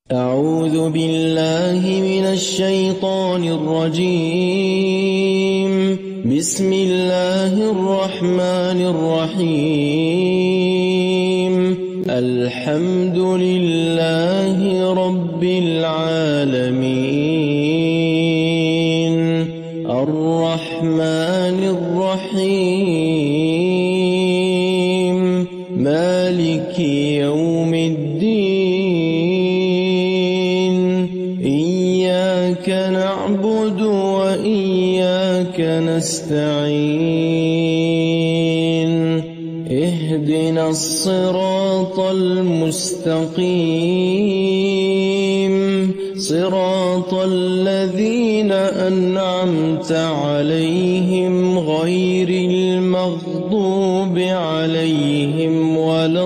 أعوذ بالله من الشيطان الرجيم. بسم الله الرحمن الرحيم. الحمد لله رب العالمين الرحمن الرحيم مالك يوم الدين. إياك نعبد وإياك نستعين. اهدنا الصراط المستقيم صراط الذين أنعمت عليهم غير المغضوب عليهم ولا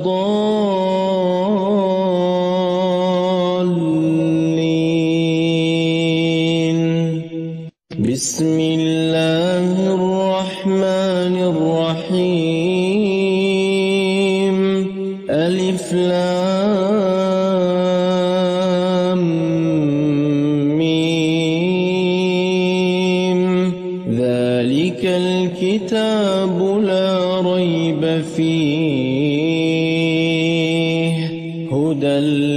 الضالين. بسم الله الرحمن الرحيم. ألف لام ميم. ذلك الكتاب لا ريب فيه هدى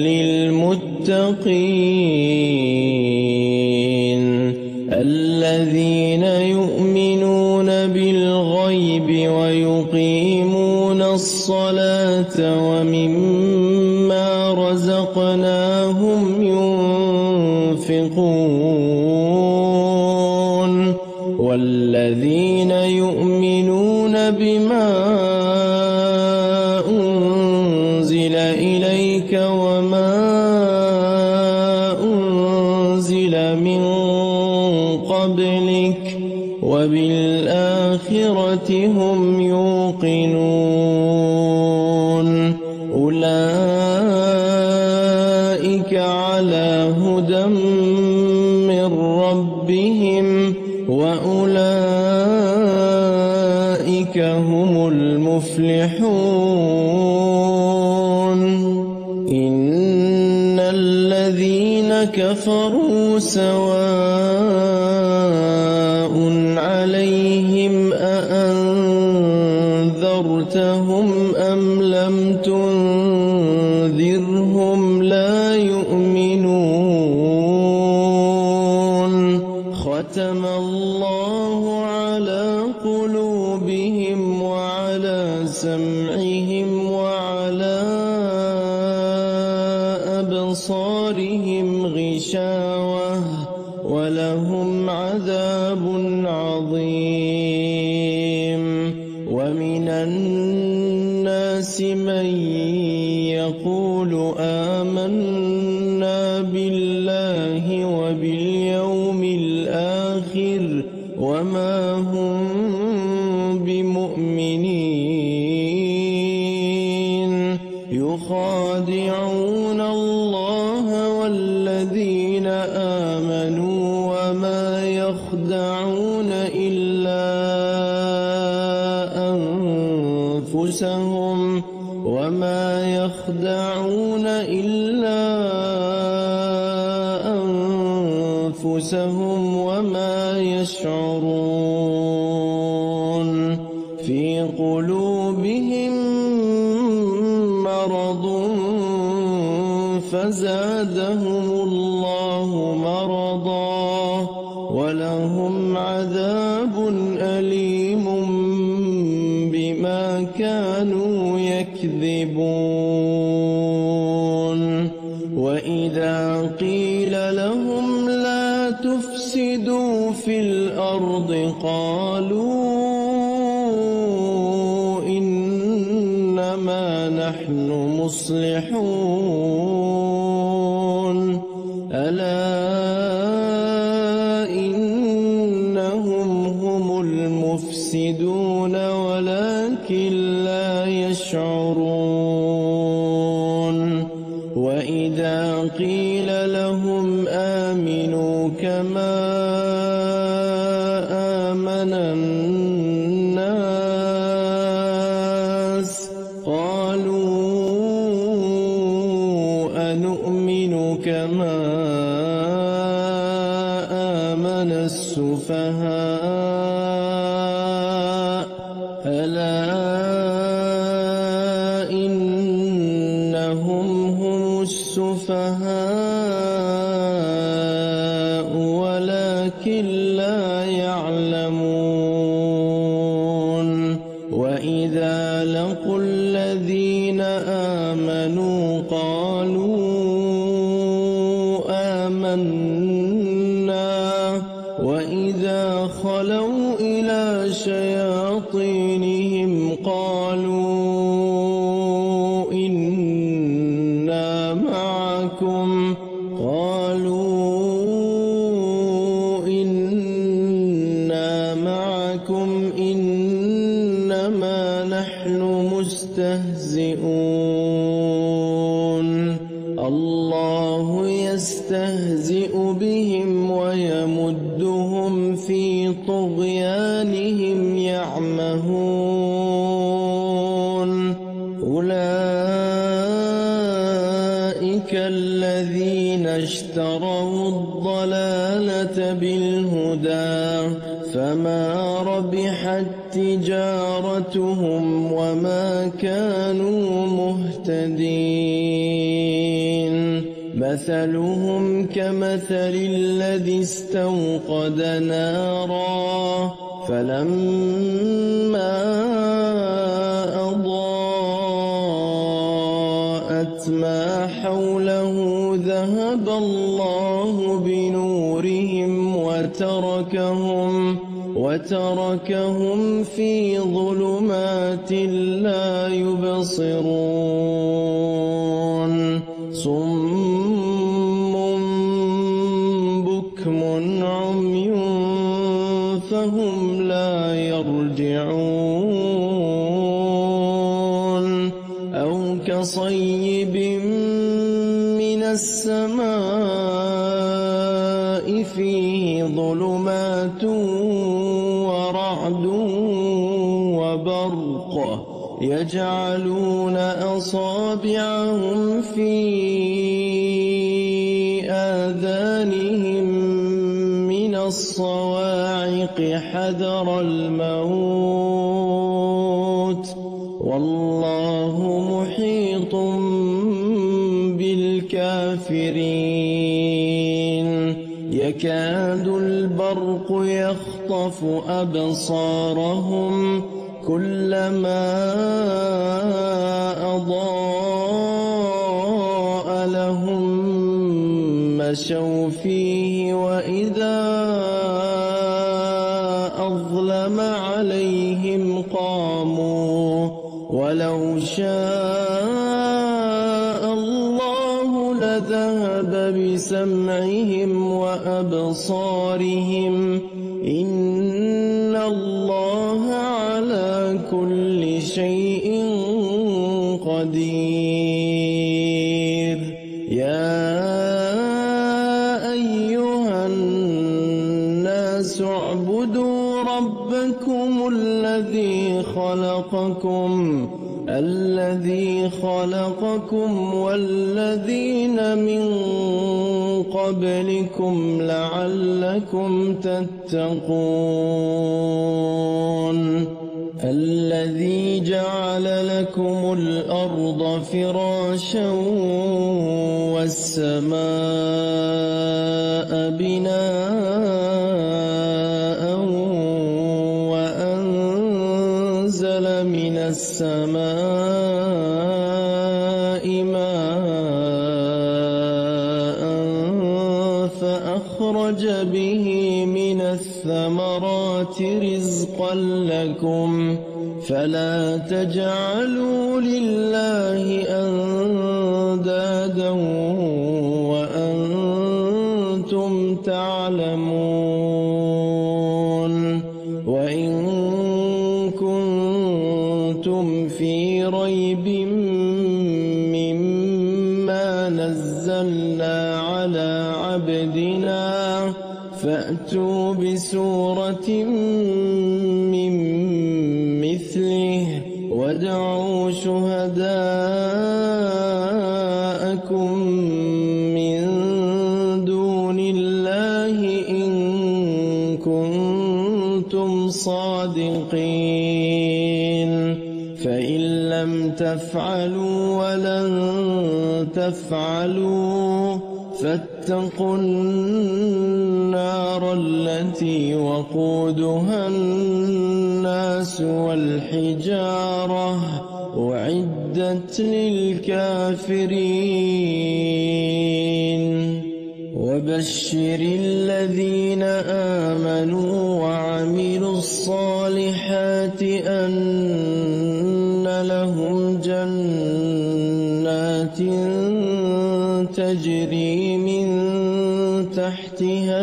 للمتقين الذين يؤمنون بالغيب ويقيمون الصلاة ومما رزقناهم ينفقون والذين يؤمنون بما أنزل إليك وما أنزل من قبلك وبالآخرة هم يوقنون. أولئك على هدى من ربهم وأولئك هم المفلحون. إن الذين كفروا سواء عليهم أأنذرتهم أم لم تنذرهم لا يؤمنون. ختم الله على قلوبهم وعلى سمعهم وعلى أبصارهم غشاوة ولهم عذاب عظيم. ومن الناس من يقول آمنا بالله وباليوم الآخر وما هم بمؤمنين. يخادعون الله والذين آمنوا وما يخدعون إلا أنفسهم وما يخدعون إلا أنفسهم وما يشعرون. في قلوبهم مرض فزادهم الله مرضا ولهم عذاب أليم بما كانوا يكذبون. وإذا قيل لهم لا تفسدوا في الأرض قالوا إنما نحن مصلحون. ألا إنهم هم المفسدون ولكن لا يشعرون. وإذا قيل لهم آمنوا كما آمن الناس قالوا نؤمن كما آمن السفهاء ألا إنهم هم السفهاء ولكن لا يعلمون وإذا لقوا الذين آمنوا قالوا آمنا وإذا خلوا إلى شياطينهم قالوا إنا معكم إنما نحن مستهزئون الله يستهزئ بهم ويمدهم في طغيانهم يعمهون أولئك الذين اشتروا الضلالة بالهدى فما ربحت تجارتهم وما كانوا مهتدين مثلهم كمثل الذي استوقد نارا فلما أضاءت ما حوله ذهب الله بنورهم وتركهم في ظلمات لا يبصرون صم بكم عمي فهم لا يرجعون أو كصيب من السماء فيه ظلمات ورعد وبرق يجعلون أصابعهم في آذانهم من الصواعق حذر الموت والله محيط بالكافرين يكاد البرق يخطف أبصارهم كلما أضاء لهم مشوا فيه وإذا أظلم عليهم قاموا ولو شاء الله لذهب بسمعهم وأبصارهم إن الله على كل شيء قدير يا أيها الناس اعبدوا ربكم الذي خلقكم والذين من قبلكم لعلكم تتقون الذي جعل لكم الأرض فراشا والسماء بناء وأنزل من السماء ماء فأخرج به من الثمرات رزقا لكم فلا تجعلوا لله أندادا وأنتم تعلمون وإن كنتم في ريب مما نزلنا على عبدنا فأتوا بسورة من مثله وادعوا شهداءكم لكم من دون الله إن كنتم صادقين فإن لم تفعلوا ولن تفعلوا فاتقوا النار التي وقودها الناس والحجارة أعدت للكافرين وبشر الذين آمنوا وعملوا الصالحات أن لهم جنات تجري من تحتها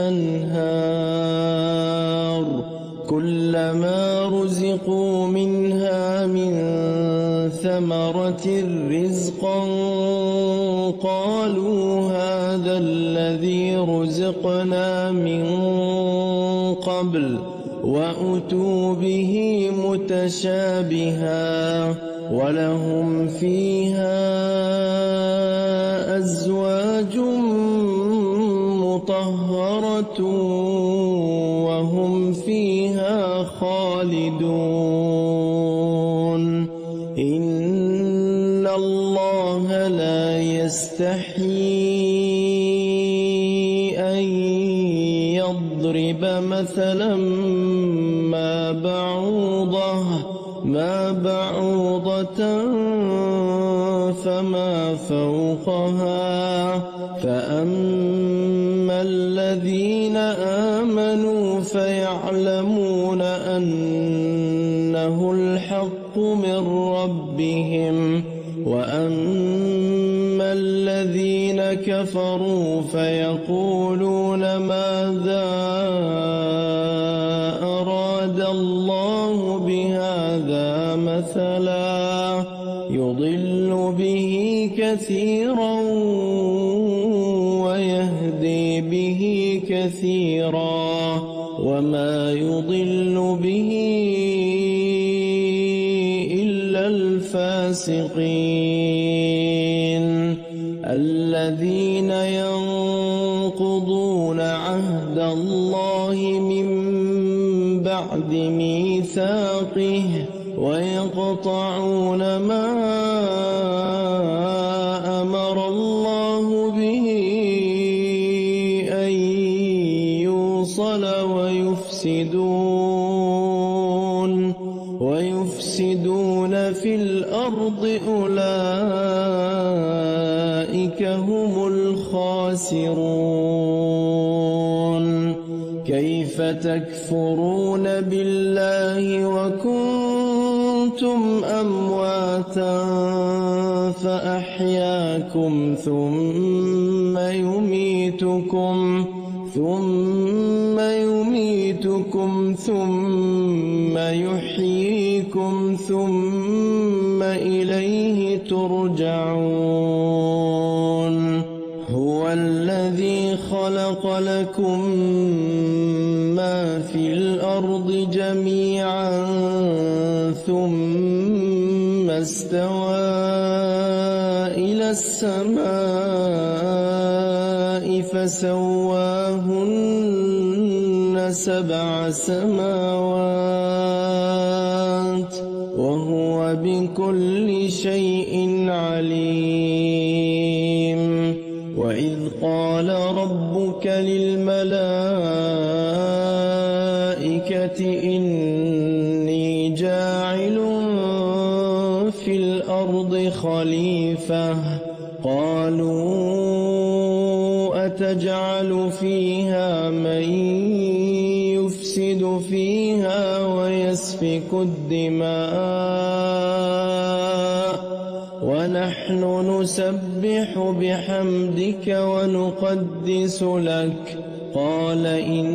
الأنهار كلما رزقوا منها من ثمرة رزقا قالوا هذا الذي رزقنا من قبل وأتوا به متشابها ولهم فيها أزواج مطهرة وهم فيها خالدون إن الله لا يستحيي أن يضرب مثلا ما بعوضة فما فوقها فأما الذين آمنوا فيعلمون أنه الحق من ربهم وأما الذين كفروا فيقولون ماذا أراد الله بهذا مثلا يضل به كثيرا ويهدي به كثيرا وما يضل به إلا الفاسقين الذين ينقضون عهد الله من بعد ميثاقه ويقطعون ما أمر الله به أن يوصل ويفسدون في الأرض أولئك هم الخاسرون كيف تكفرون بالله وكنتم أمواتا فأحياكم ثم يميتكم ثم يحييكم ثم إليه ترجعون هو الذي خلق لكم ما في الأرض جميعا ثم استوى إلى السماء فسواهن 7 سماوات وهو بكل شيء عليم وإذ قال ربك للملائكة إني جاعل في الأرض خليفة قالوا أتجعل فيها من يفسد فيها ويسفك الدماء ونحن نسبح بحمدك ونقدس لك قال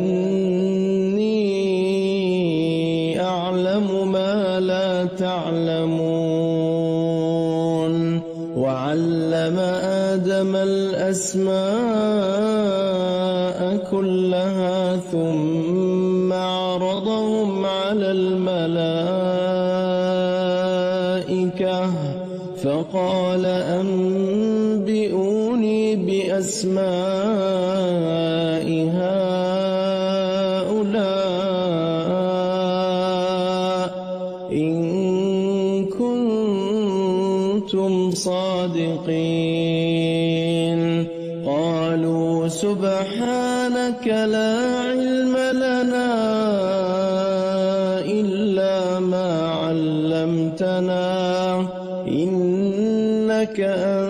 إني أعلم ما لا تعلمون وعلم آدم الأسماء كلها ثم عرضهم على الملائكة فقال أنبئوني بأسماء هؤلاء إن كنتم صادقين. قالوا سبحانك لا علم لنا إلا ما علمتنا إنك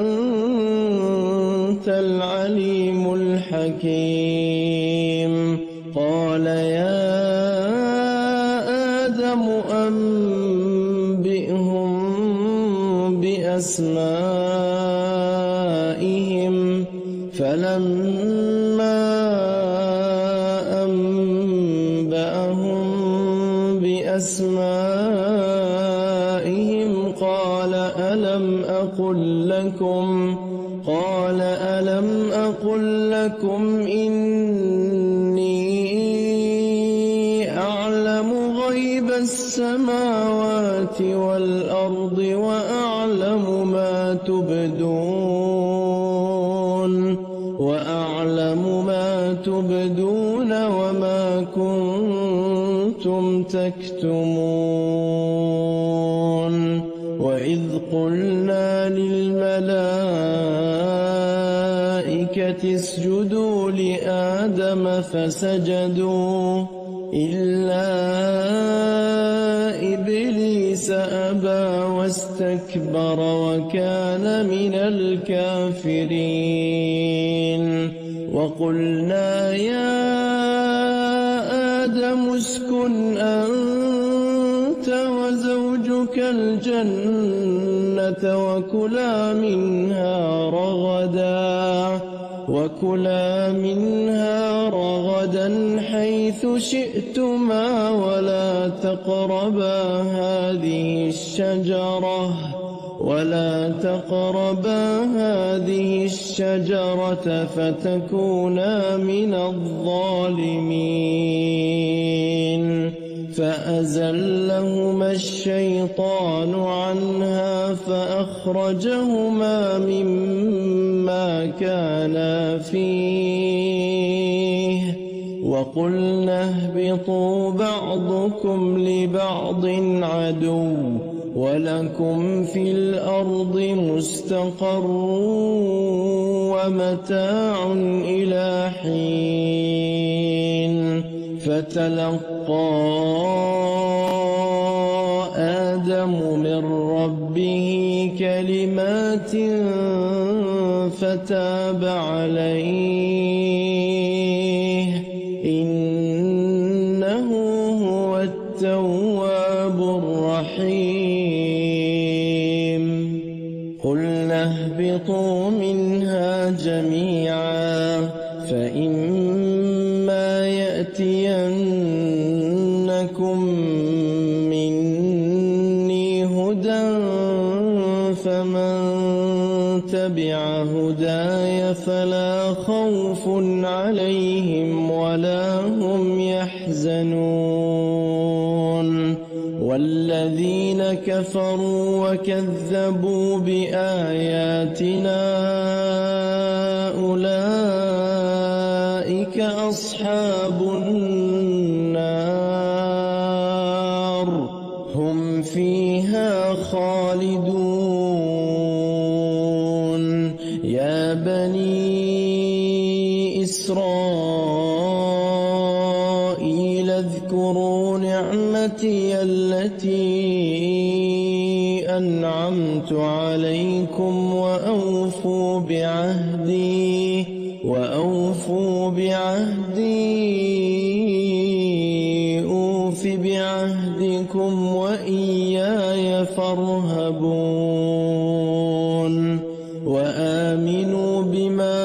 أنت العليم الحكيم. قال يا آدم أنبئهم بأسمائهم فلما أنبأهم بأسمائهم قال ألم أقل لكم إني أعلم غيب السماوات والأرض وأعلم ما تبدون وما كنتم تكتمون. وإذ قلنا للملائكة اسجدوا لآدم فسجدوا إلا إبليس أبى واستكبر وكان من الكافرين. وقلنا يا آدم اسكن أنت وزوجك الجنة وكلا منها رغدا حيث شئتما ولا تقربا هذه الشجرة فتكونا من الظالمين. فأزلهما الشيطان عنها فأخرجهما مما كانا فيه وقلنا اهبطوا بعضكم لبعض عدو ولكم في الأرض مستقر ومتاع إلى حين. فتلقى آدم من ربه كلمات فتاب عليه إنه هو التواب الرحيم. قلنا اهبطوا منها جميعا فإما يأتينكم مني هدى فمن تبع هداي فلا خوف عليهم ولا هم يحزنون. والذين كفروا وكذبوا بآياتنا أولئك أصحاب النار هم فيها خالدون. يا بني إسرائيل اذكروا نعمتي التي أنعمت عليكم وأوفوا بعهدي أوف بعهدكم وإياي فارهبون. وآمنوا بما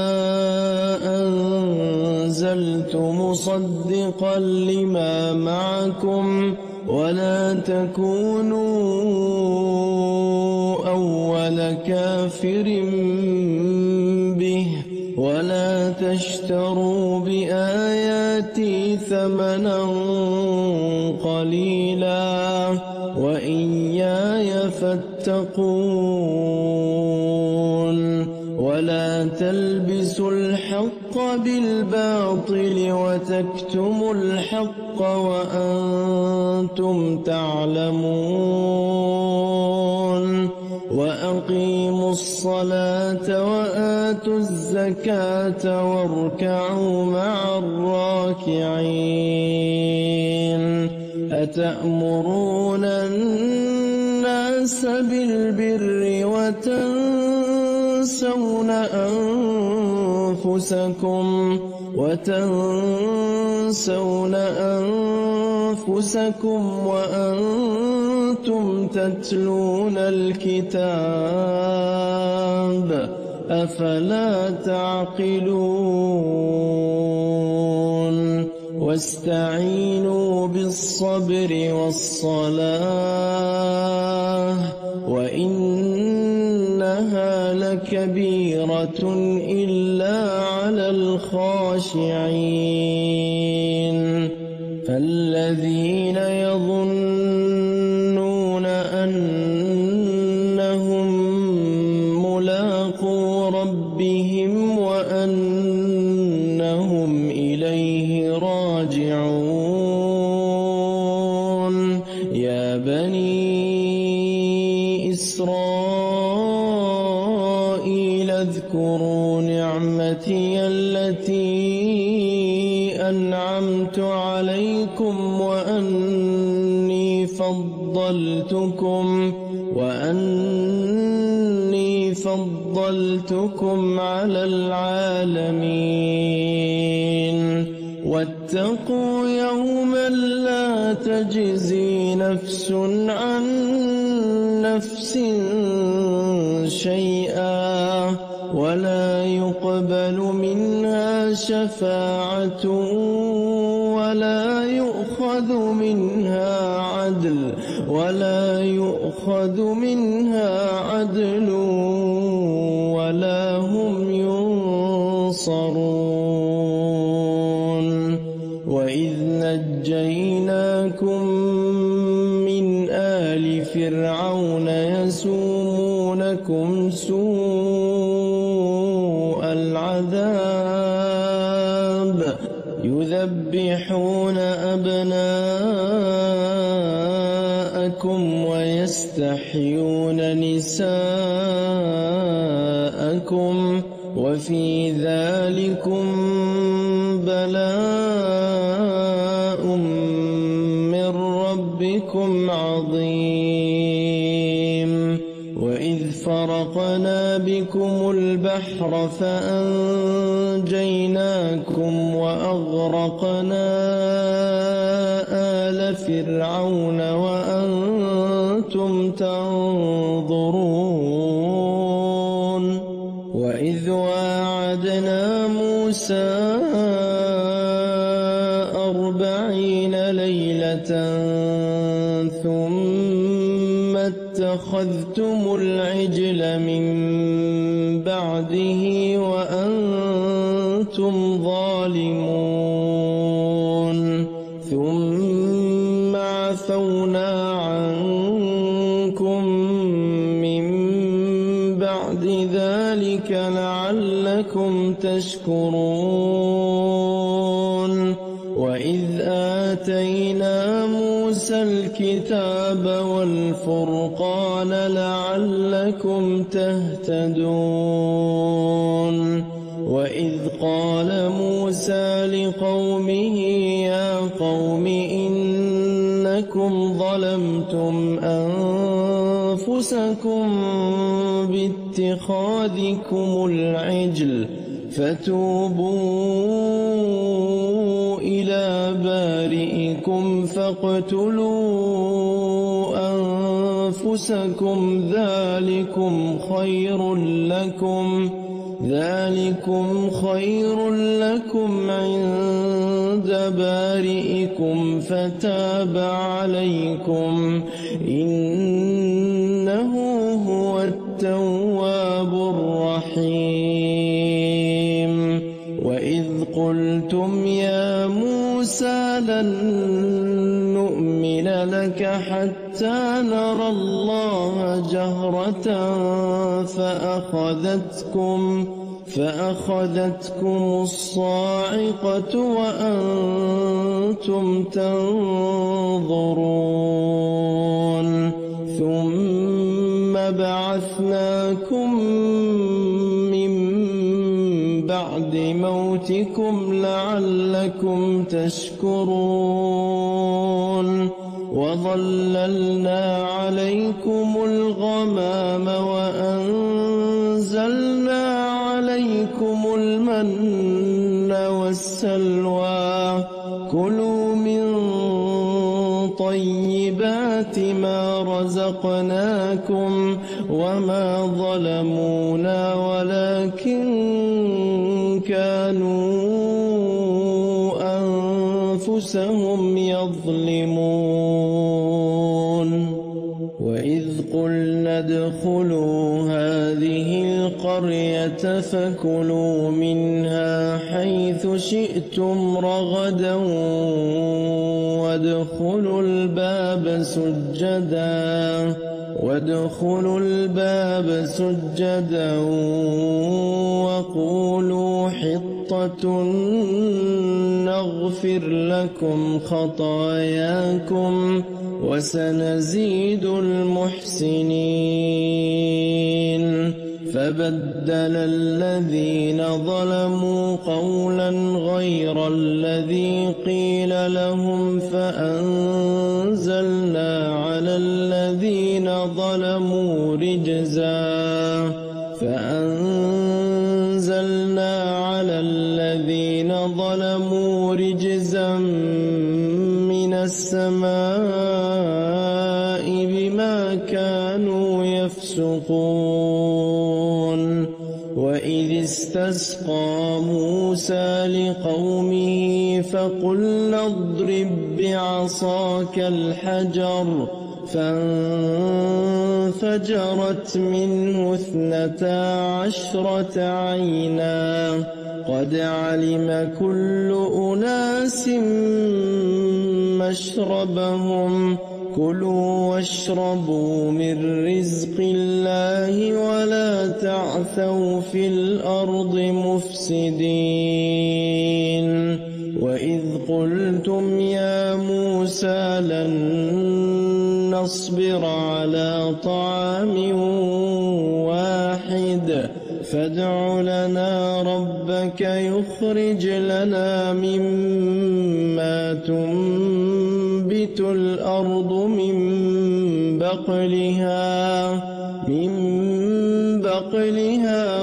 أنزلت مصدقا لما معكم ولا تكونوا أول كافر به ولا تشتروا بآياتي ثمنا قليلا وإياي فاتقون. ولا تلبسوا الحق بالباطل وتكتموا الحق وأنتم تعلمون وأقيموا الصلاة وآتوا الزكاة واركعوا مع الراكعين أتأمرون الناس بالبر وتنسون أنفسكم وأنتم تتلون الكتاب أفلا تعقلون واستعينوا بالصبر والصلاة وإنها لكبيرة إلا على الخاشعين الذين يظنون أنهم ملاقو ربهم وأنهم إليه راجعون يا بني إسرائيل اذكروا نعمتي التي أنعمت عليكم وأني فضلتكم على العالمين واتقوا يوما لا تجزي نفس عن نفس شيئا ولا يقبل منها شفاعة ولا يؤخذ منها عدل ولا هم ينصرون وإذ نجيناكم من آل فرعون يسومونكم سوء العذاب يذبحون أبناءكم ويستحيون نساءكم وفي ذلكم بلاء من ربكم عظيم وإذ فرقنا بكم البحر فأنجيناكم وأغرقنا آل فرعون وأنتم تنظرون وإذ واعدنا موسى 40 ليلة ثم اتخذتم العجل من بعده وأنتم ظالمون ثم عفونا عنكم من بعد ذلك لعلكم تشكرون وإذ آتينا موسى الكتاب والفرقان لعلكم تهتدون وإذ قال موسى لقومه يا قوم إنكم ظلمتم أنفسكم باتخاذكم العجل فتوبوا إلى بارئكم فاقتلوا أنفسكم ذلكم خير لكم عند بارئكم فتاب عليكم إنه هو التواب الرحيم وإذ قلتم يا موسى لن نؤمن نؤمن لك حتى نرى الله جهرة فأخذتكم الصاعقة وأنتم تنظرون ثم بعثناكم من بعد موتكم لعلكم تشكرون وظللنا عليكم الغمام وأنزلنا عليكم المن والسلوى كلوا من طيبات ما رزقناكم وما ظلمونا ولكن كانوا أنفسهم يظلمون وإذ قلنا ادخلوا هذه القرية فكلوا منها حيث شئتم رغدا وادخلوا الباب سجدا وقولوا حطة نغفر لكم خطاياكم وسنزيد المحسنين فبدل الذين ظلموا قولا غير الذي قيل لهم فأنزلنا على الذين ظلموا رجزا من السماء بما كانوا يفسقون وإذ استسقى موسى لقومه فقلنا اضرب بعصاك الحجر فانفجرت منه 12 عينا قد علم كل أناس مشربهم كلوا واشربوا من رزق الله ولا تعثوا في الأرض مفسدين وإذ قلتم يا موسى لن نصبر على طعام واحد فادع لنا ربك يخرج لنا مما تنبت الأرض من بقلها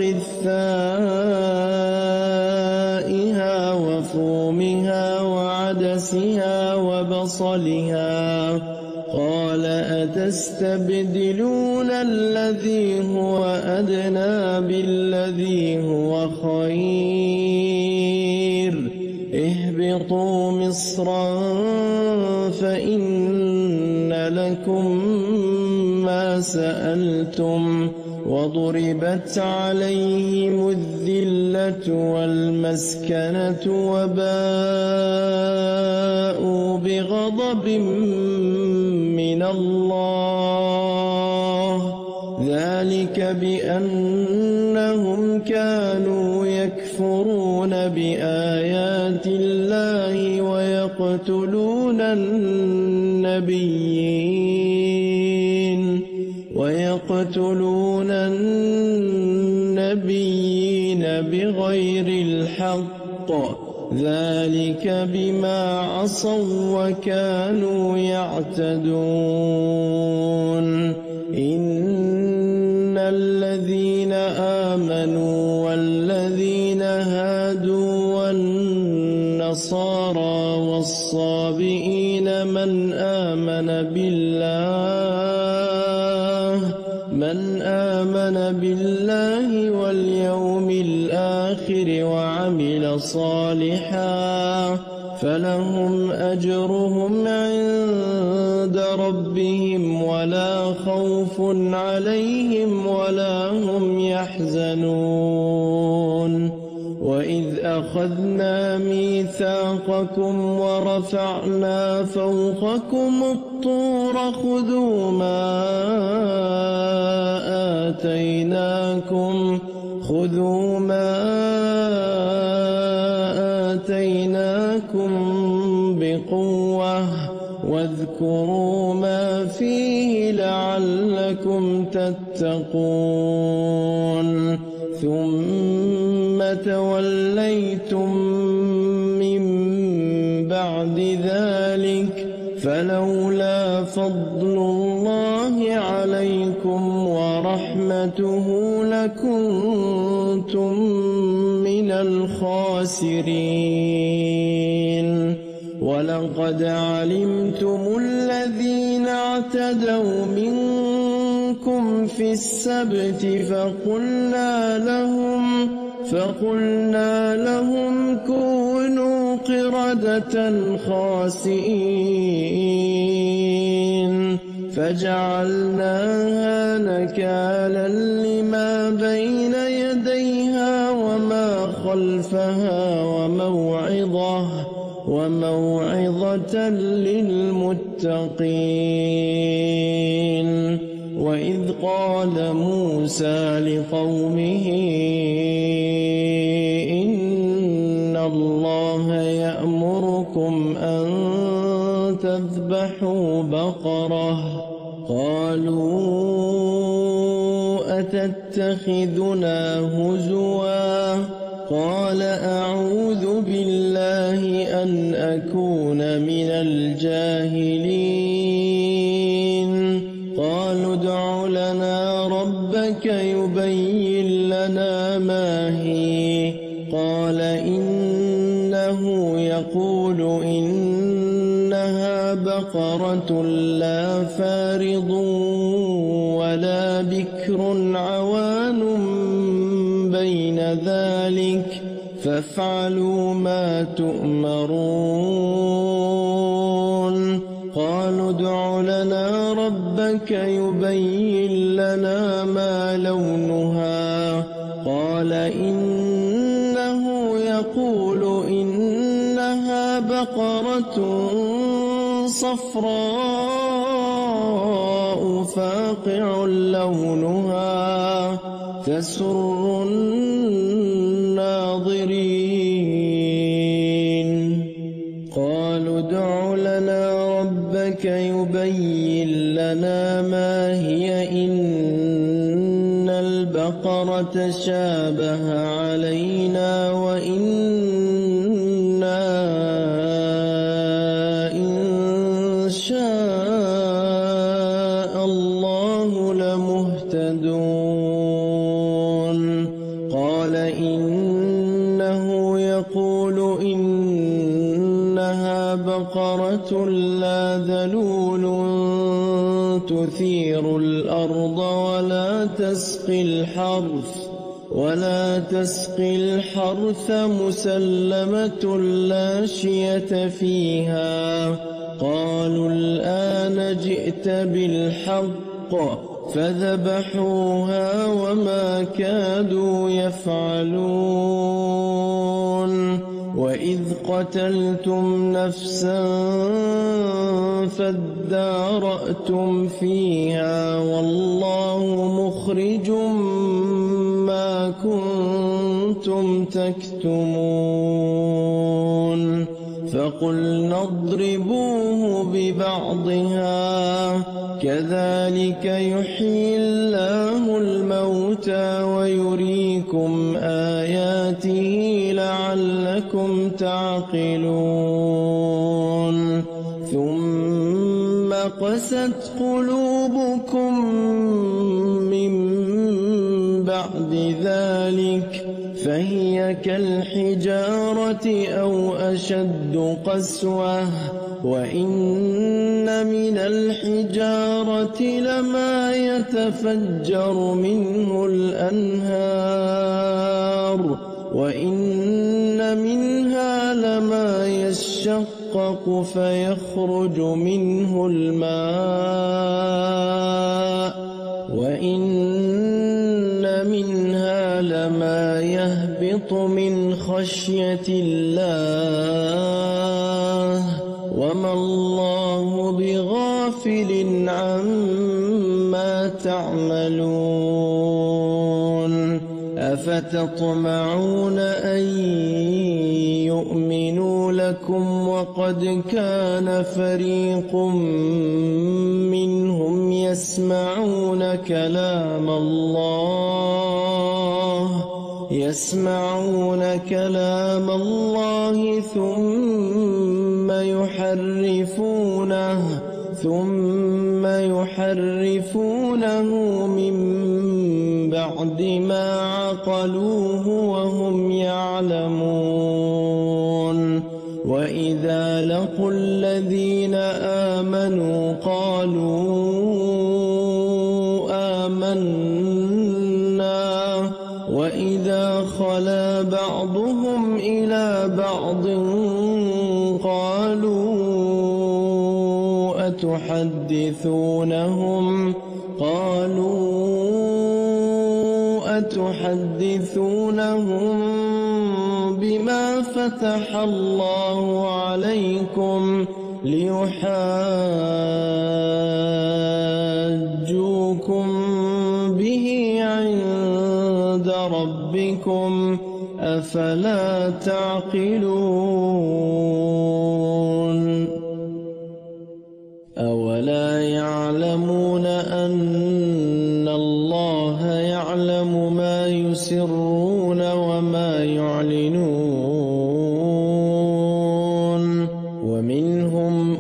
وقثائها وفومها وعدسها وبصلها قال أتستبدلون الذي هو أدنى بالذي هو خير اهبطوا مصرا فإن لكم ما سألتم وضربت عليهم الذلة والمسكنة وباءوا بغضب من الله ذلك بأنهم كانوا يكفرون بآيات الله ويقتلون النبيين بغير الحق ذلك بما عصوا وكانوا يعتدون إن الذين آمنوا والذين هادوا والنصارى والصابئين من آمن بالله واليوم الآخر وعمل صالحا فلهم أجرهم عند ربهم ولا خوف عليهم ولا هم يحزنون وإذ أخذنا ميثاقكم ورفعنا فوقكم الطور خذوا ما آتيناكم بقوة واذكروا ما فيه لعلكم تتقون ثم توليتم من بعد ذلك فلولا فضل الله عليكم ورحمته لكنتم من الخاسرين ولقد علمتم الذين اعتدوا منكم في السبت فقلنا لهم كونوا قردة خاسئين فجعلناها نكالا لما بين يديها وما خلفها وموعظة للمتقين وإذ قال موسى لقومه إن الله يأمركم أن تذبحوا بقرة قالوا أتتخذنا هزوا قال أعوذ بالله أن أكون من الجاهلين قالوا ادع لنا ربك يبين لنا ما هي قال إنه يقول إنها بقرة لا فارض ولا بكر عوان بين ذلك فافعلوا ما تؤمرون قالوا ادع لنا ربك يبين لنا ما لونها قال إنه يقول إنها بقرة صفراء فاقع لونها تسر الناظرين قالوا ادع لنا ربك يبين لنا ما هي إن البقرة شابه علينا وإنا إن شاء الله لمهتدون قال إنه يقول إنها بقرة لا ذلول تثير الأرض ولا تسقي الحرث مسلمة لا شية فيها قالوا الآن جئت بالحق فذبحوها وما كادوا يفعلون وإذ قتلتم نفسا فادارأتم فيها والله مخرج ما كنتم تكتمون فقلنا اضربوه ببعضها كذلك يحيي الله الموتى ويريكم آياته لعلكم تعقلون ثم قست قلوبكم من بعد ذلك فهي كالحجارة أو أشد قسوة وإن من الحجارة لما يتفجر منه الأنهار وإن منها لما يشقق فيخرج منه الماء وإن منها لما ما يهبط من خشية الله وما الله بغافل عما تعملون أفتطمعون أن يؤمنوا لكم وقد كان فريق منهم يسمعون كلام الله ثم يحرفونه من بعد ما عقلوه وهم يعلمون وإذا لقوا الذين آمنوا قالوا آمنا وإذا خلا بعضهم إلى بعض قالوا أتحدثونهم بما فتح الله عليكم ليحاجوكم به عند ربكم أفلا تعقلون أولا يعلمون أن الله يعلم ما يسرون وما يعلنون ومنهم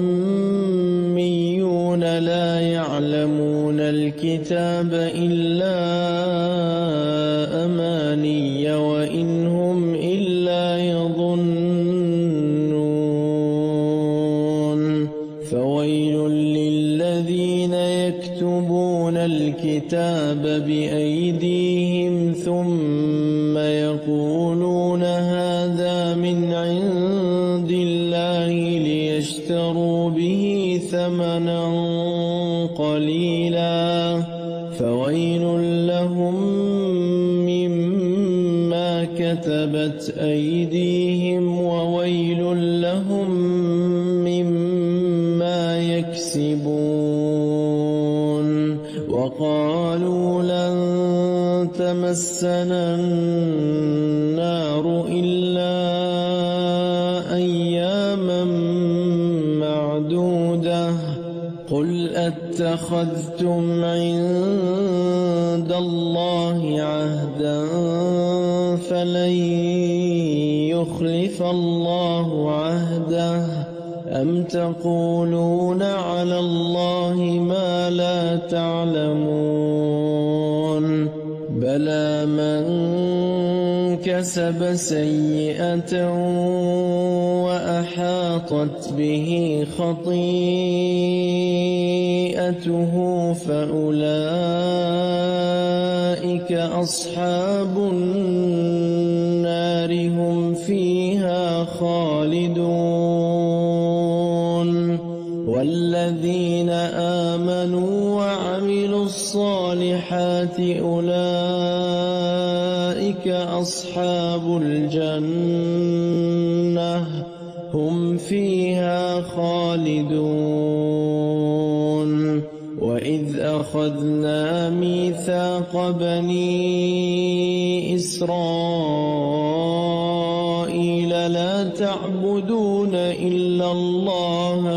أميون لا يعلمون الكتاب إلا أماني وإن هم إلا يظنون فويل للذين يكتبون الكتاب بأيديهم ثم يقولون هذا من عند الله ليشتروا به ثمنا قليلا فويل لهم مما كتبت أيديهم وويل لهم مما يكسبون وقالوا لن تمسنا النار إلا أياما معدودة قل أتخذتم عند الله عهدا فلن يخلف الله عهده أم تقولون على الله ما لا تعلمون بلى من كسب سيئة وأحاطت به خطيئته فأولئك أصحاب النار هم فيها خالدون والذين آمنوا وعملوا الصالحات أولئك أصحاب الجنة هم فيها خالدون وإذ أخذنا ميثاق بني إسرائيل لا تعبدون إلا الله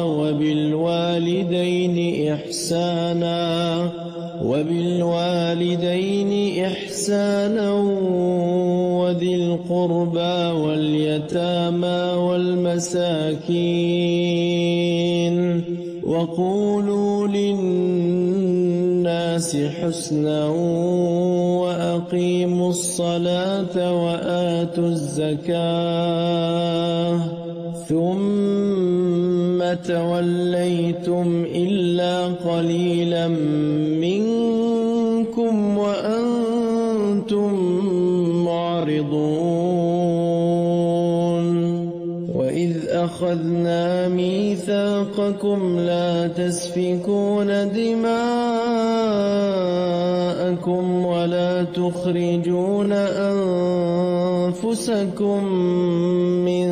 وبالوالدين إحسانا وذي القربى واليتامى والمساكين وقولوا للناس حسنا وأقيموا الصلاة وآتوا الزكاة ثم توليتم إلا قليلا منكم وأنتم معرضون وإذ أخذنا ميثاقكم لا تسفكون دماءكم ولا تخرجون أنفسكم من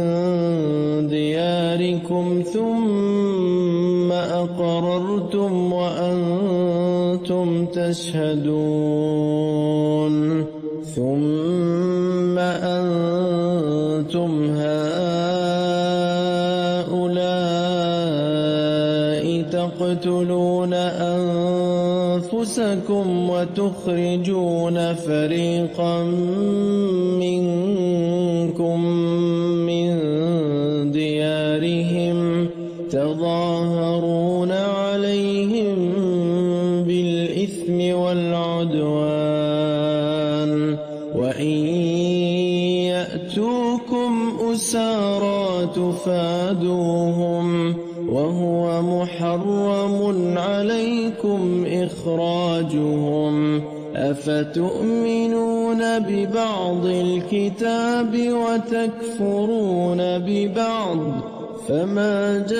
دياركم ثم أقررتم وأنتم تشهدون ثم أنتم هؤلاء تقتلون أنفسكم وتخرجون فريقا منكم من ديارهم تظاهرون عليهم بالإثم والعدوان وإن يأتوكم أسارى تفادوهم وهو محرم عليكم إخراجهم أفتؤمنون ببعض الكتاب وتكفرون ببعض فما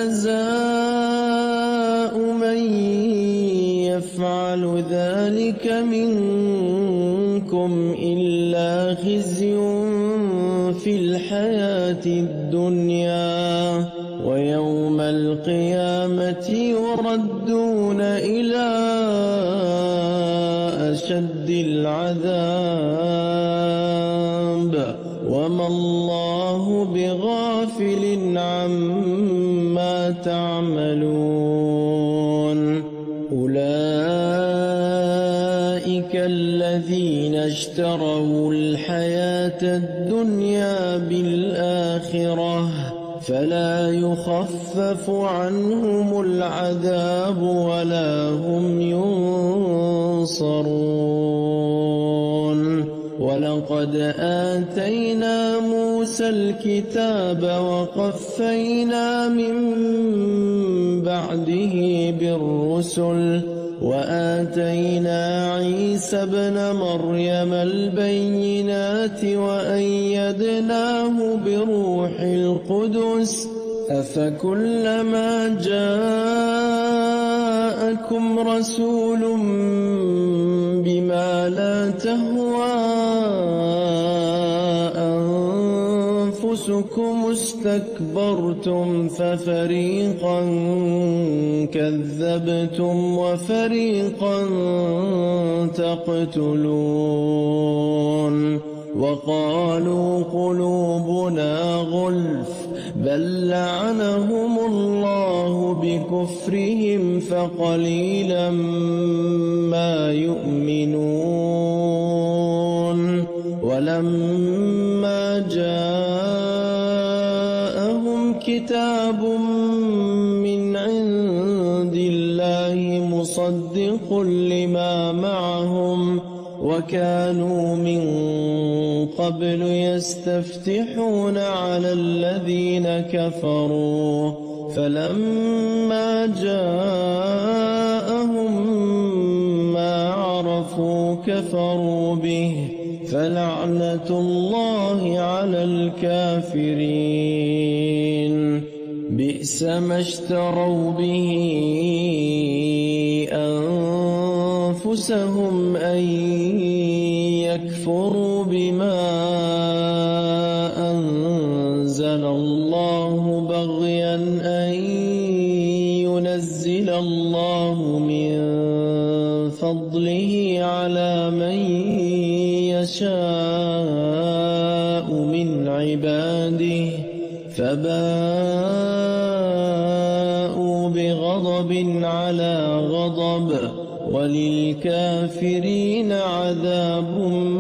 جزاء من يفعل ذلك منكم إلا خزي في الحياة الدنيا ويوم القيامة يردون إلى أشد العذاب وما الله بغافل عما تعملون أولئك الذين اشتروا الحياة الدنيا بالآخرة فلا يخفف عنهم العذاب ولا هم ينصرون ولقد آتينا موسى الكتاب وقفينا من بعده بالرسل وآتينا عيسى ابن مريم البينات وأيدناه بروح القدس أفكلما جاءكم رسول بما لا تهوى أنفسكم استكبرتم ففريقا كذبتم وفريقا تقتلون وقالوا قلوبنا غلف بل لعنهم الله بكفرهم فقليلا ما يؤمنون ولما جاءهم كتاب من عند الله مصدق لما معهم وكانوا من قبل يستفتحون على الذين كفروا فلما جاءهم ما عرفوا كفروا به فلعنة الله على الكافرين بئس ما اشتروا به أنفسهم أن يكفروا بما أنزل الله بغيا أن ينزل الله من فضله على من يشاء من عباده فباءوا بغضب على غضب وللكافرين عذاب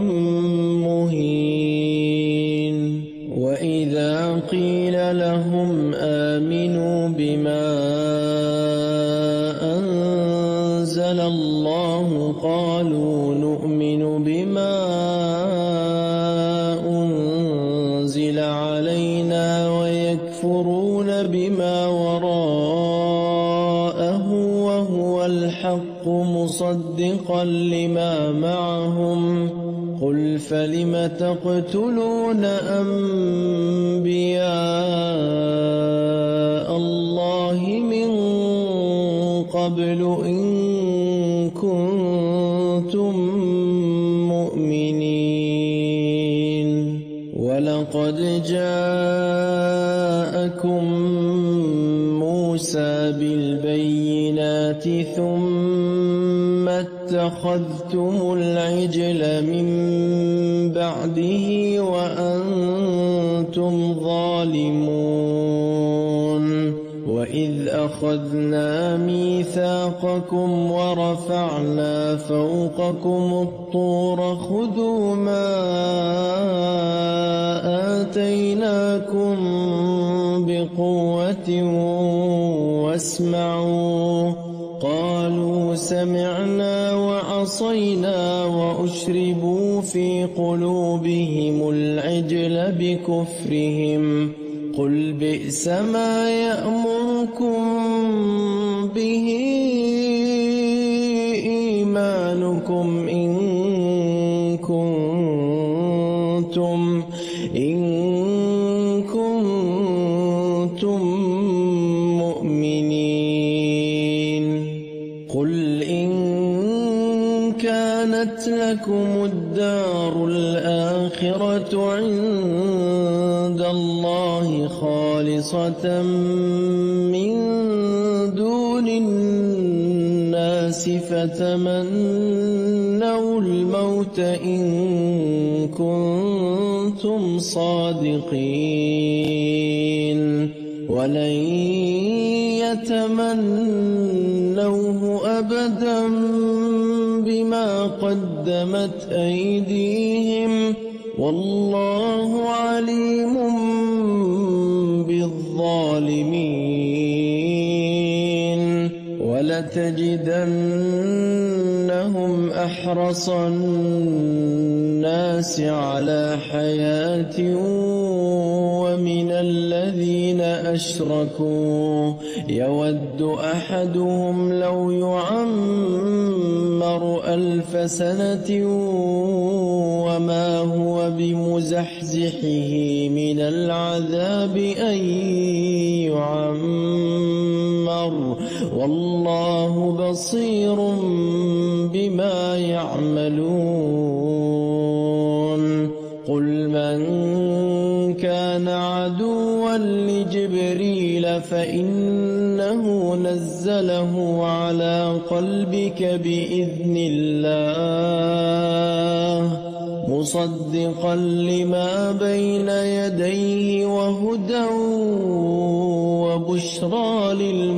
مهين وإذا قيل لهم آمنوا بما أنزل الله قالوا نؤمن بما أنزل علينا ويكفرون بما وراءه وهو الحق مصدقا لما معهم قل فلم تقتلون أنبياء الله من قبل إن كنتم مؤمنين ولقد جاءكم موسى بالبينات ثم اتخذتم العجل من بعده وأنتم ظالمون وإذ أخذنا ميثاقكم ورفعنا فوقكم الطور خذوا ما آتيناكم بقوة واسمعوا قالوا سمعنا وعصينا وأشربوا في قلوبهم العجل بكفرهم قل بئس ما يأمركم به إيمانكم إن كنتم مؤمنين قل إن كانت لكم الدار الآخرة عند الله خالصة من دون الناس فتمنوا الموت إن كنتم صادقين ولن يتمنوه أبدا بما قدمت أيديهم والله عليم بالظالمين ولتجدنهم أحرص الناس على حياة ومن الذين أشركوا يود أحدهم لو يعمر 1000 سنة وما هو بمزحزحه من العذاب أن يعمر والله بصير بما يعملون قل من كان عدوا لجبريل فإنه نزله على قلبك بإذن الله مصدقا لما بين يديه وهدى وبشرى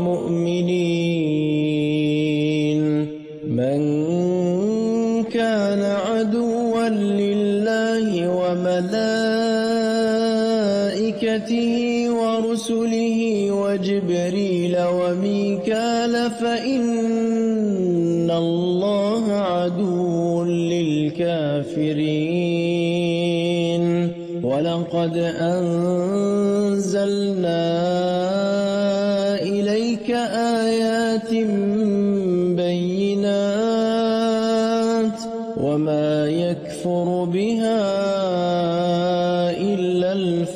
للمؤمنين من كان عدوا لله وملائكته ورسله وجبريل وميكال فإن الله عدو للكافرين ولقد أنزلنا إليك آيات بينات وما يكفر بها إلا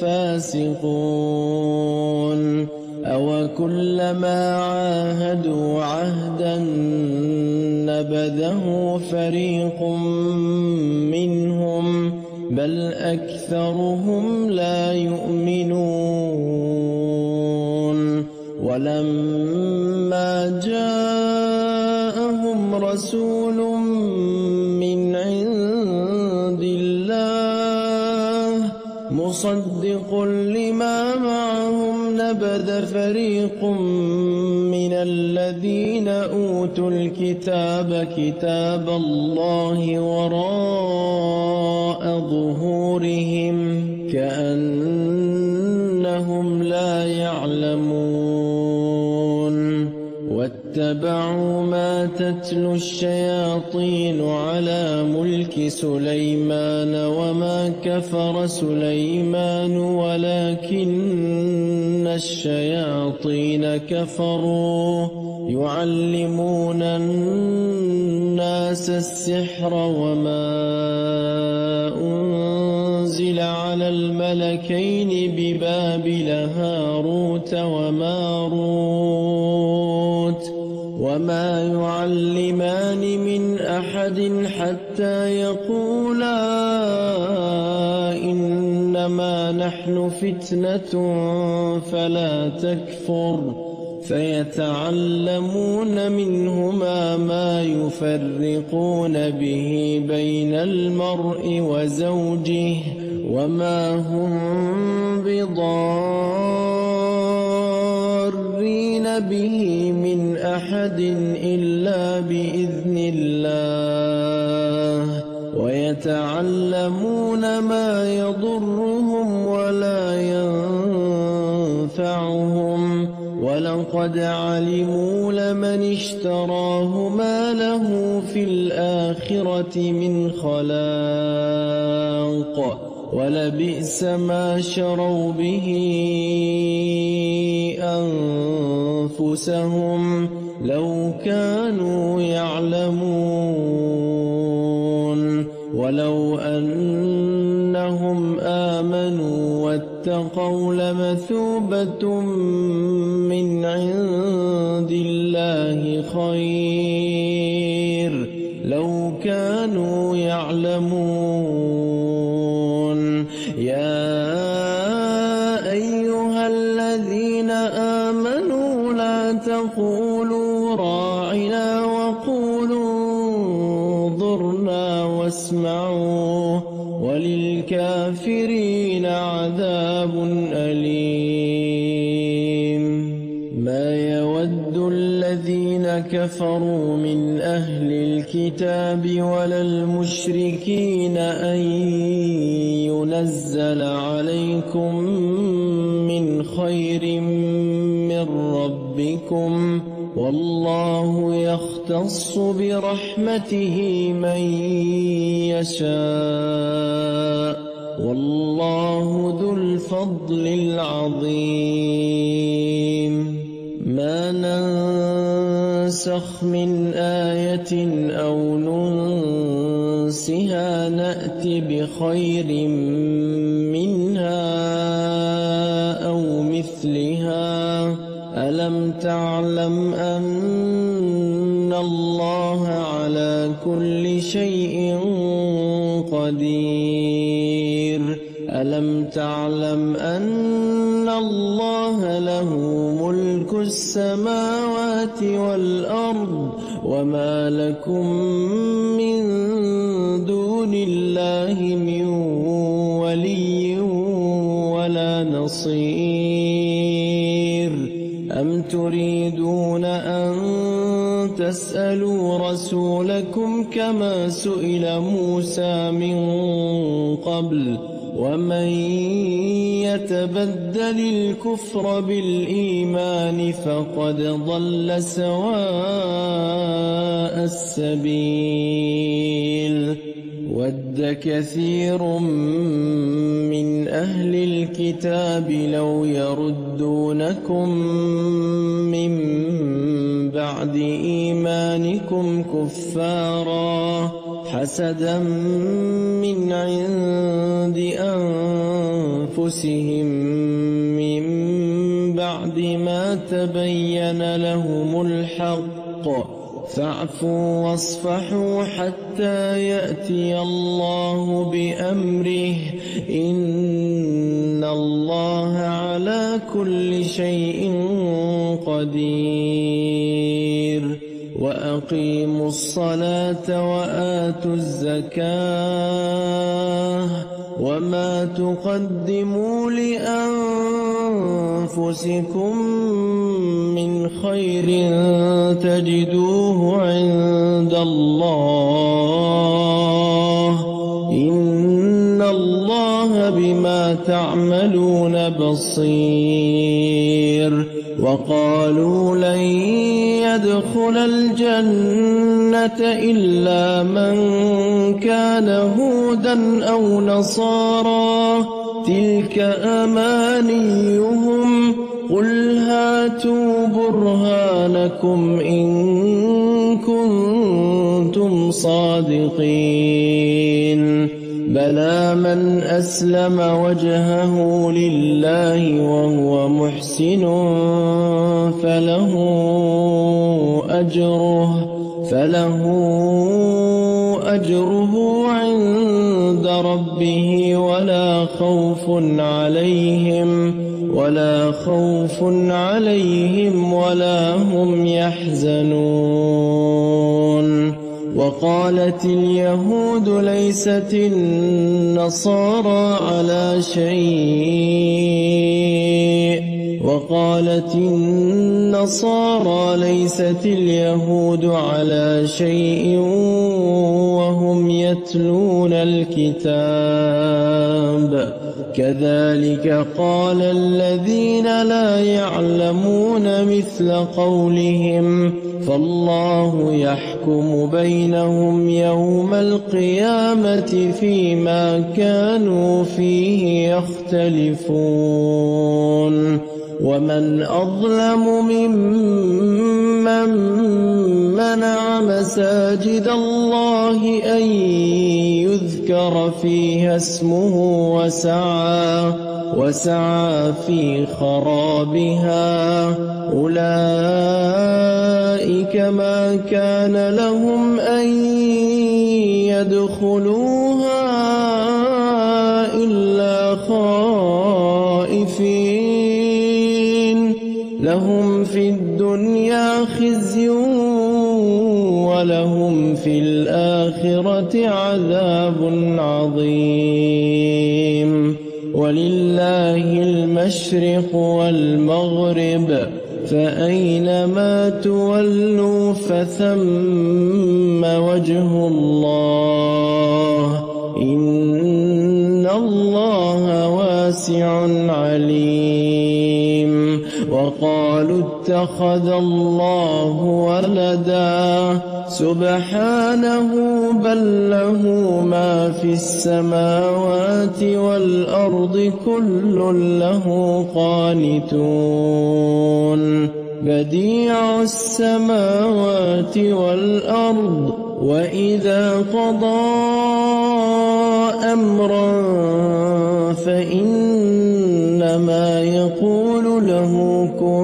الفاسقون أوكلما عاهدوا عهدا نبذه فريق منهم بل أكثرهم لا يؤمنون ولما جاءهم رسول من عند الله مصدق لما معهم نبذ فريق من الذين أوتوا الكتاب كتاب الله وراء ظهورهم كأنهم لا يعلمون واتبعوا ما تتلو الشياطين على ملك سليمان وما كفر سليمان ولكن الشياطين كفروا يعلمون الناس السحر وما أنزل على الملكين ببابل هاروت وماروت وما يعلمان من أحد حتى يقولا إنما إنما نحن فتنة فلا تكفر فيتعلمون منهما ما يفرقون به بين المرء وزوجه وما هم بضارين به من أحد إلا بإذن الله ويتعلمون ما يضرهم ولا ينفعهم ولقد علموا لمن اشتراه ما له في الآخرة من خلاق ولبئس ما شروا به أنفسهم لو كانوا يعلمون ولو أنهم آمنوا واتقوا لمثوبة من عند الله خير لو كانوا يعلمون يا أيها الذين آمنوا لا تقولوا راعنا وقولوا انظرنا واسمعوا وللكافرين عذاب أليم ما يود الذين كفروا من أهل الكتاب ولا المشركين أن ينزل عليكم من خير من ربكم والله يختص برحمته من يشاء والله ذو الفضل العظيم ما ننسخ من آية أو ننسها نأت بخير منها أو مثلها ألم تعلم أن الله على كل شيء قدير ألم تعلم أن الله له ملك السماوات والأرض وما لكم من دون الله من ولي ولا نصير أم تريدون أن تسألوا رسولكم كما سئل موسى من قبل ومن يتبدل الكفر بالإيمان فقد ضل سواء السبيل ود كثير من أهل الكتاب لو يردونكم من بعد إيمانكم كفارا حسدا من عند أنفسهم من بعد ما تبين لهم الحق فاعفوا واصفحوا حتى يأتي الله بأمره إن الله على كل شيء قدير وأقيموا الصلاة وآتوا الزكاة وما تقدموا لأنفسكم من خير تجدوه عند الله إن الله بما تعملون بصير وقالوا لن يدخل الجنة إلا من كان هودا أو نصارى تلك أمانيهم قل هاتوا برهانكم إن كنتم صادقين بلى من أسلم وجهه لله وهو محسن فله أجره عند ربه ولا خوف عليهم ولا هم يحزنون. وقالت اليهود ليست النصارى على شيء وقالت النصارى ليست اليهود على شيء وهم يتلون الكتاب. كذلك قال الذين لا يعلمون مثل قولهم فالله يحكم بينهم يوم القيامة فيما كانوا فيه يختلفون. ومن أظلم ممن منع مساجد الله أن يذكر فيها اسمه وسعى في خرابها. أولئك ما كان لهم أن يدخلوها إلا خائفين. لهم في الدنيا خزي ولهم في الآخرة عذاب عظيم. ولله المشرق والمغرب فأينما تولوا فثم وجه الله إن الله واسع عليم. وقالوا اتخذ الله ولدا سبحانه بل له ما في السماوات والأرض كل له قانتون. بديع السماوات والأرض وإذا قضى أمرا فإنما يقول له كن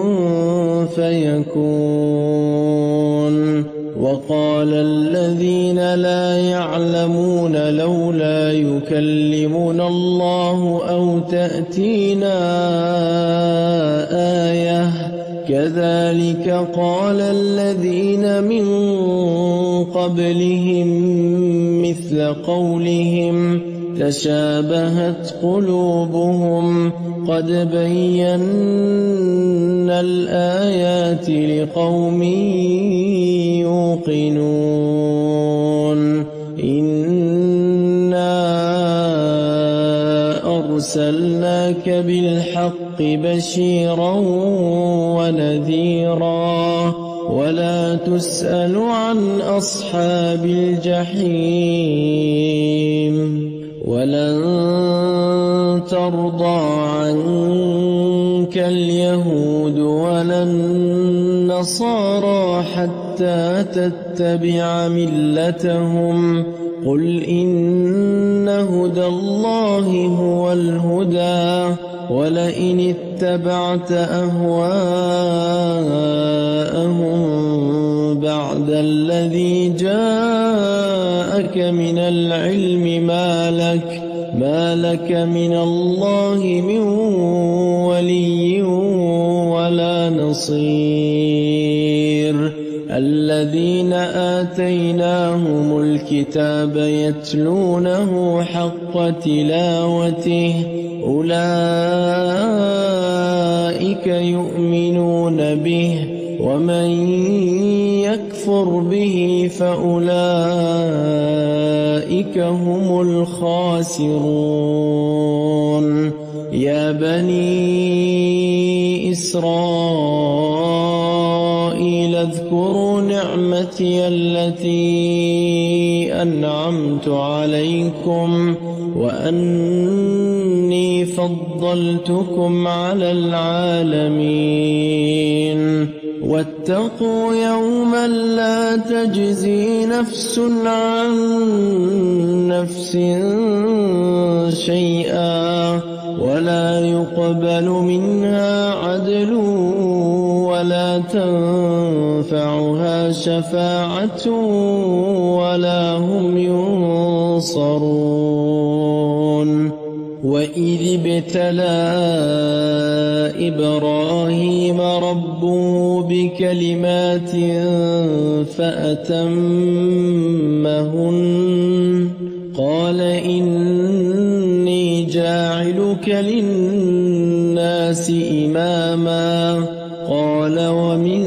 فيكون. وقال الذين لا يعلمون لولا يكلمنا الله أو تأتينا آية كذلك قال الذين من قبلهم مثل قولهم تشابهت قلوبهم قد بينا الآيات لقوم يوقنون. إنا أرسلناك بالحق بشيرا ونذيرا ولا تسأل عن أصحاب الجحيم. ولن ترضى عنك اليهود ولا النصارى حتى تتبع ملتهم قل إن هدى الله هو الهدى ولئن اتبعت أهواءهم بعد الذي جاءك من العلم ما لك من الله من ولي ولا نصير. الذين آتيناهم الكتاب يتلونه حق تلاوته أولئك يؤمنون به ومن يكفر به فأولئك هم الخاسرون. يا بني إسرائيل اذكروا نعمتي التي أنعمت عليكم وأني فضلتكم على العالمين. واتقوا يوما لا تجزي نفس عن نفس شيئا ولا يقبل منها عدل ولا تنفعها شفاعة ولا هم ينصرون. وإذ ابتلى إبراهيم ربه بكلمات فأتمهن قال إني جاعلك للناس إماما قال ومن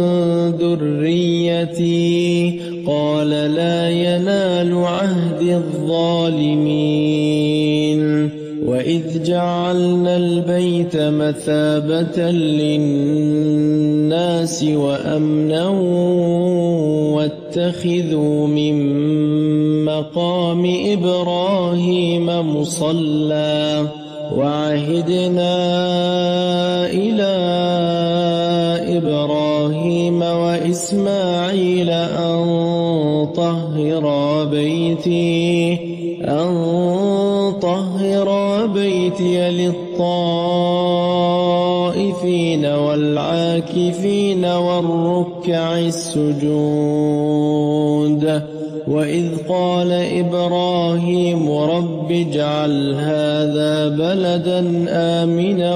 ذريتي قال لا ينال عهد الظالمين وإذ جعلنا البيت مثابة للناس وأمنا واتخذوا من مقام إبراهيم مصلى وعهدنا إلى إبراهيم وإسماعيل أن طهر بيتي للطائفين والعاكفين والركع السجود وإذ قال إبراهيم رب اجعل هذا بلدا آمنا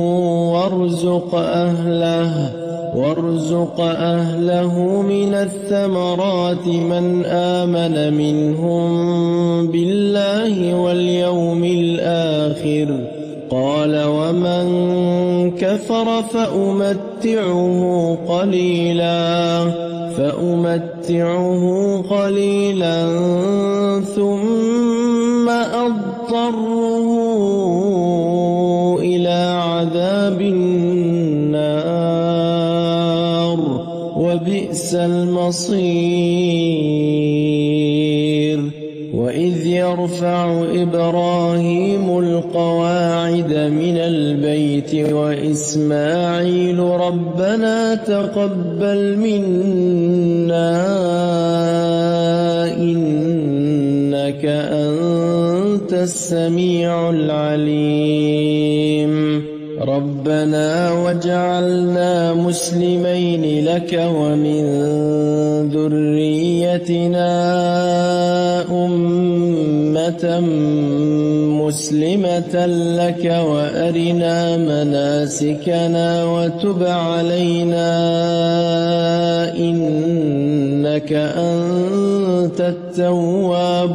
وارزق أهله من الثمرات من آمن منهم بالله واليوم الآخر قال ومن كفر فأمتعه قليلا ثم أضطره إلى عذاب النار وبئس المصير وإذ يرفع إبراهيم القواعد من البيت وإسماعيل ربنا تقبل منا إنك أنت السميع العليم ربنا واجعلنا مسلمين لك ومن ذريتنا أمة مسلمة لك وأرنا مناسكنا وتب علينا إنك أنت التواب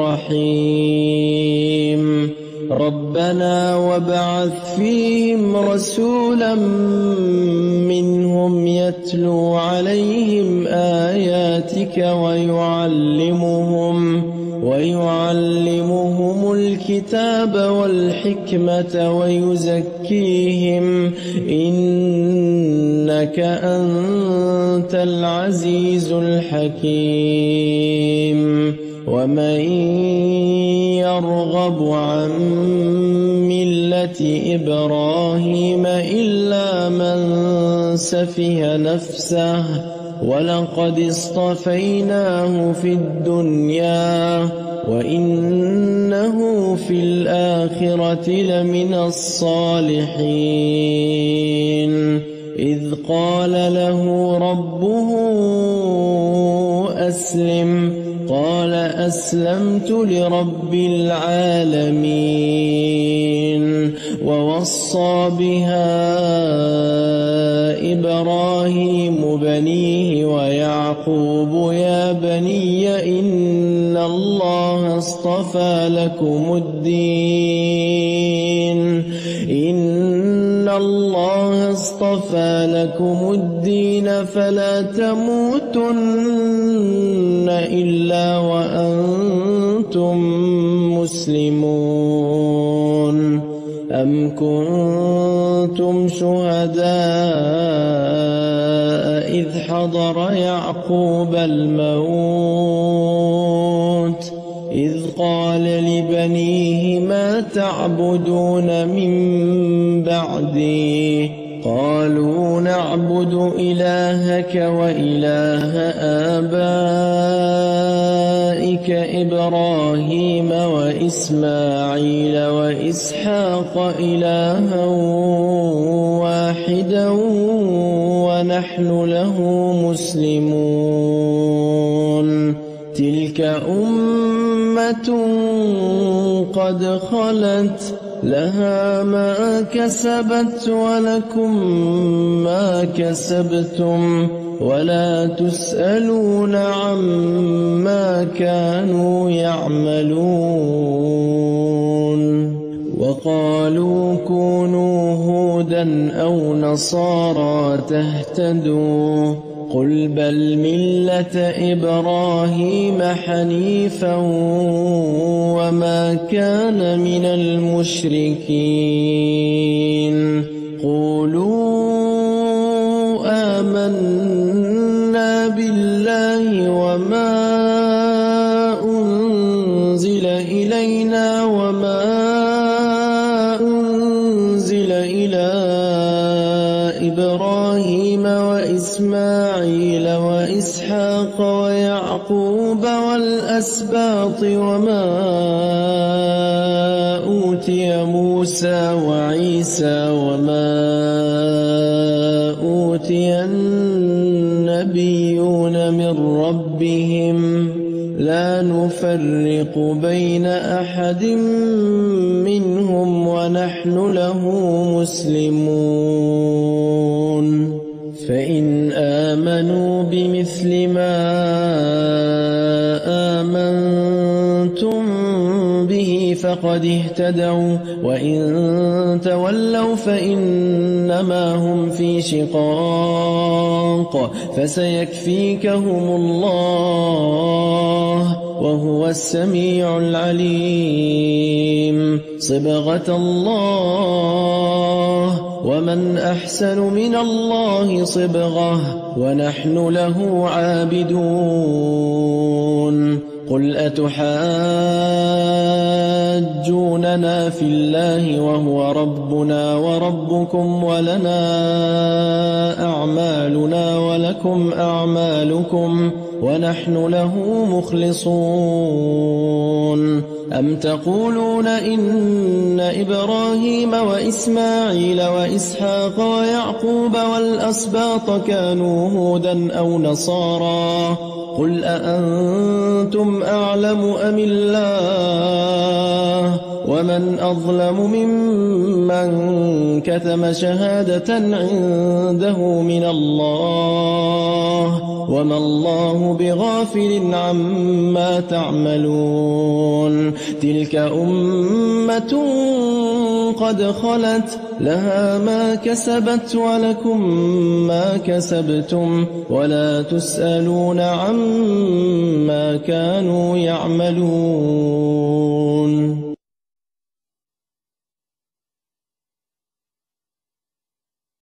الرحيم ربنا وابعث فيهم رسولا منهم يتلو عليهم آياتك ويعلمهم الكتاب والحكمة ويزكيهم إنك أنت العزيز الحكيم ومن يرغب عن ملة إبراهيم إلا من سفه نفسه ولقد اصطفيناه في الدنيا وإنه في الآخرة لمن الصالحين إذ قال له ربه أسلم قال أسلمت لرب العالمين ووصى بها إبراهيم بنيه ويعقوب يا بني إن الله اصطفى لكم الدين فلا تموتن إلا وأنتم مسلمون أم كنتم شهداء إذ حضر يعقوب الموت إذ قال لبنيه ما تعبدون من بعدي قالوا نعبد إلهك وإله آبائك إبراهيم وإسماعيل وإسحاق إلها واحدا ونحن له مسلمون تلك أمة قد خلت لها ما كسبت ولكم ما كسبتم ولا تسألون عما كانوا يعملون وقالوا كونوا هودا أو نصارى تهتدوا قل بل ملة إبراهيم حنيفا وما كان من المشركين قولوا آمنا بالله وما أنزل إلينا وما أنزل إلى إبراهيم وإسماعيل وإسحاق ويعقوب والأسباط وما أوتي موسى وعيسى وما أوتي النبيون من ربهم لا نفرق بين أحد منهم ونحن له مسلمون فإن آمنوا بمثل ما آمنتم به فقد اهتدوا وإن تولوا فإنما هم في شقاق فسيكفيكهم الله وهو السميع العليم صبغة الله ومن أحسن من الله صبغة ونحن له عابدون قل أتحاجوننا في الله وهو ربنا وربكم ولنا أعمالنا ولكم أعمالكم ونحن له مخلصون أم تقولون إن إبراهيم وإسماعيل وإسحاق ويعقوب والأسباط كانوا هودا أو نصارى قل أأنتم أعلم أم الله ومن أظلم ممن كتم شهادة عنده من الله وما الله بغافل عما تعملون تلك أمة قد خلت لها ما كسبت ولكم ما كسبتم ولا تسألون عما كانوا يعملون